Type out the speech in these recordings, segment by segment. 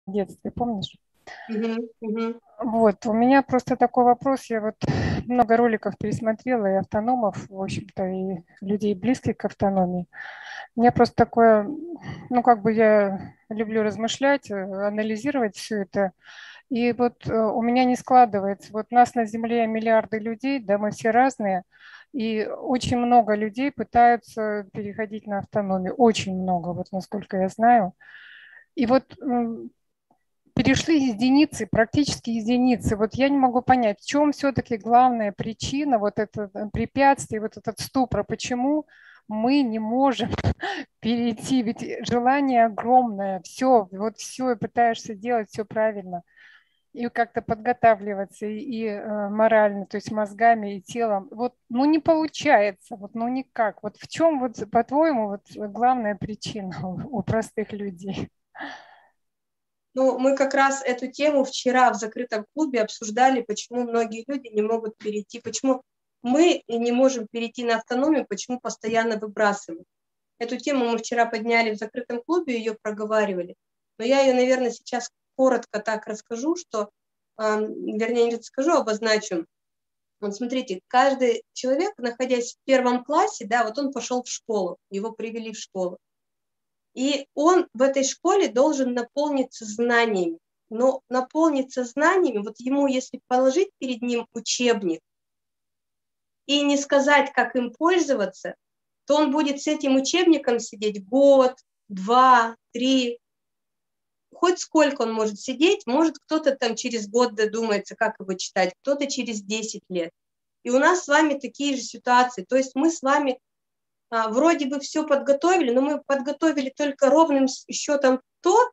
в детстве, помнишь? Мгм, мгм. Вот, у меня просто такой вопрос. Я вот много роликов пересмотрела и автономов, в общем-то, и людей, близких к автономии. У меня просто такое, ну, как бы я люблю размышлять, анализировать все это. И вот у меня не складывается. Вот нас на Земле миллиарды людей, да, мы все разные. И очень много людей пытаются переходить на автономию. Очень много, вот насколько я знаю. И вот перешли из единицы, практически из единицы. Вот я не могу понять, в чем все-таки главная причина, вот это препятствие, вот этот ступор, почему мы не можем перейти, ведь желание огромное, все, вот все, и пытаешься делать все правильно, и как-то подготавливаться и морально, то есть мозгами и телом. Вот, ну не получается, вот, ну никак. Вот в чем, вот, по-твоему, вот главная причина у простых людей? Ну, мы как раз эту тему вчера в закрытом клубе обсуждали, почему многие люди не могут перейти, почему мы не можем перейти на автономию, почему постоянно выбрасываем. Эту тему мы вчера подняли в закрытом клубе, ее проговаривали. Но я ее, наверное, сейчас коротко так расскажу, что, вернее, не расскажу, обозначу. Вот смотрите, каждый человек, находясь в первом классе, да, вот он пошел в школу, его привели в школу. И он в этой школе должен наполниться знаниями. Но наполниться знаниями, вот ему, если положить перед ним учебник и не сказать, как им пользоваться, то он будет с этим учебником сидеть год, два, три, хоть сколько он может сидеть, может кто-то там через год додумается, как его читать, кто-то через 10 лет. И у нас с вами такие же ситуации. То есть мы с вами вроде бы все подготовили, но мы подготовили только ровным счетом то,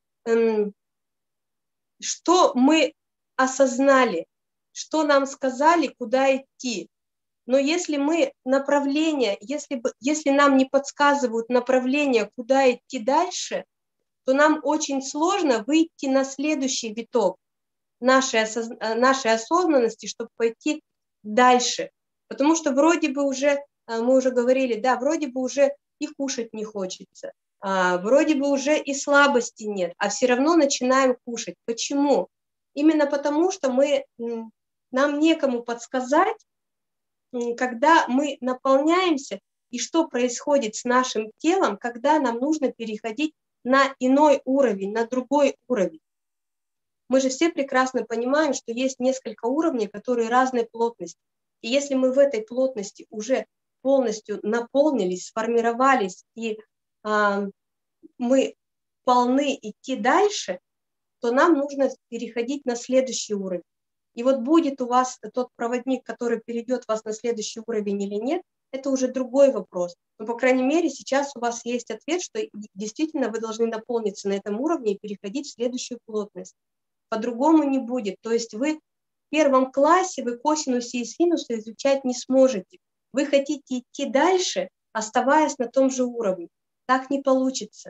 что мы осознали, что нам сказали, куда идти. Но если мы направление, если нам не подсказывают направление, куда идти дальше, то нам очень сложно выйти на следующий виток нашей осознанности, чтобы пойти дальше. Потому что вроде бы уже, мы уже говорили, да, вроде бы уже и кушать не хочется, вроде бы уже и слабости нет, а все равно начинаем кушать. Почему? Именно потому, что нам некому подсказать, когда мы наполняемся, и что происходит с нашим телом, когда нам нужно переходить на иной уровень, на другой уровень. Мы же все прекрасно понимаем, что есть несколько уровней, которые разной плотности. И если мы в этой плотности уже полностью наполнились, сформировались, и мы полны идти дальше, то нам нужно переходить на следующий уровень. И вот будет у вас тот проводник, который перейдет вас на следующий уровень или нет, это уже другой вопрос. Но, по крайней мере, сейчас у вас есть ответ, что действительно вы должны наполниться на этом уровне и переходить в следующую плотность. По-другому не будет. То есть вы в первом классе, вы косинусы и синусы изучать не сможете. Вы хотите идти дальше, оставаясь на том же уровне. Так не получится.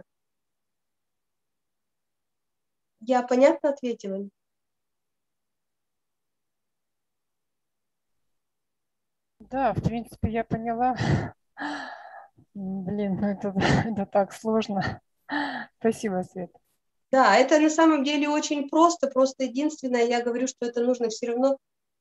Я понятно ответила? Да, в принципе, я поняла. Блин, ну это, это так сложно. Спасибо, Свет. Да, это на самом деле очень просто. Просто единственное, я говорю, что это нужно все равно.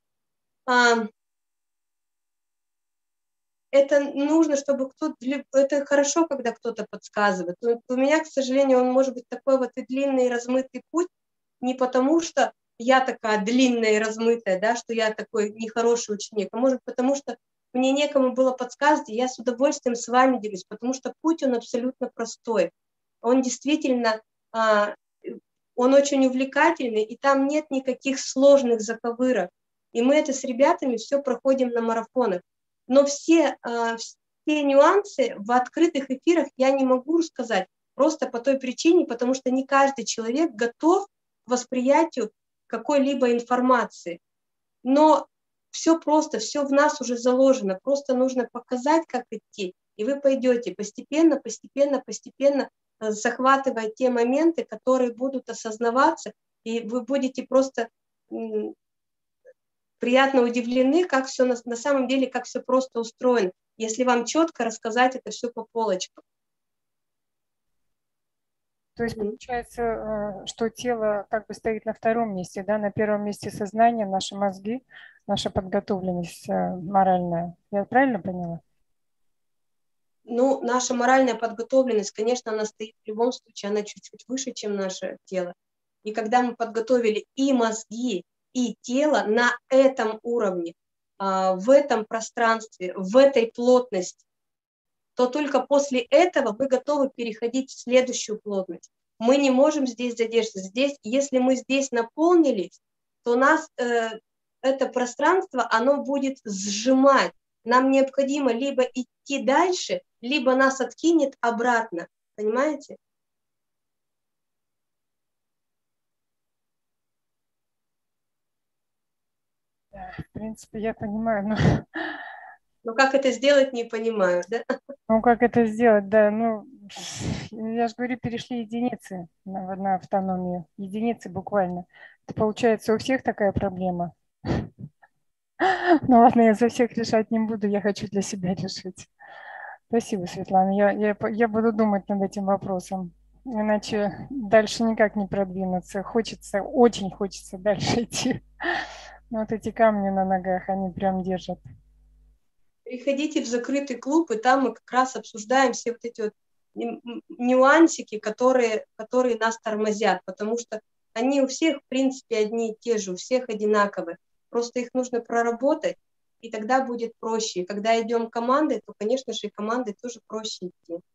Это нужно, чтобы кто-то. Это хорошо, когда кто-то подсказывает. Но у меня, к сожалению, он может быть такой вот и длинный, и размытый путь, не потому что я такая длинная и размытая, да, что я такой нехороший ученик, а может потому что мне некому было подсказать, и я с удовольствием с вами делюсь, потому что путь, он абсолютно простой. Он действительно, он очень увлекательный, и там нет никаких сложных заковырок. И мы это с ребятами все проходим на марафонах. Но все нюансы в открытых эфирах я не могу рассказать, просто по той причине, потому что не каждый человек готов к восприятию какой-либо информации. Но все просто, все в нас уже заложено, просто нужно показать, как идти, и вы пойдете постепенно, постепенно, постепенно, захватывая те моменты, которые будут осознаваться, и вы будете просто приятно удивлены, как все на самом деле, как все просто устроено, если вам четко рассказать это все по полочкам. То есть получается, что тело как бы стоит на втором месте, да, на первом месте сознание, наши мозги, наша подготовленность моральная. Я правильно поняла? Ну, наша моральная подготовленность, конечно, она стоит в любом случае, она чуть-чуть выше, чем наше тело. И когда мы подготовили и мозги, и тело на этом уровне, в этом пространстве, в этой плотности, то только после этого мы готовы переходить в следующую плотность. Мы не можем здесь задержаться. Здесь, если мы здесь наполнились, то нас это пространство, оно будет сжимать. Нам необходимо либо идти дальше, либо нас откинет обратно. Понимаете? Да, в принципе, я понимаю, но Но как это сделать, не понимаю. Да? ну как это сделать, да, ну я же говорю, перешли единицы на автономию, единицы буквально. Это получается у всех такая проблема. Ну ладно, я за всех решать не буду, я хочу для себя решить. Спасибо, Светлана. Я буду думать над этим вопросом. Иначе дальше никак не продвинуться. Хочется, очень хочется дальше идти. Но вот эти камни на ногах, они прям держат. Приходите в закрытый клуб, и там мы как раз обсуждаем все вот эти вот нюансики, которые нас тормозят, потому что они у всех, в принципе, одни и те же, у всех одинаковые. Просто их нужно проработать, и тогда будет проще. И когда идем командой, то, конечно же, и командой тоже проще идти.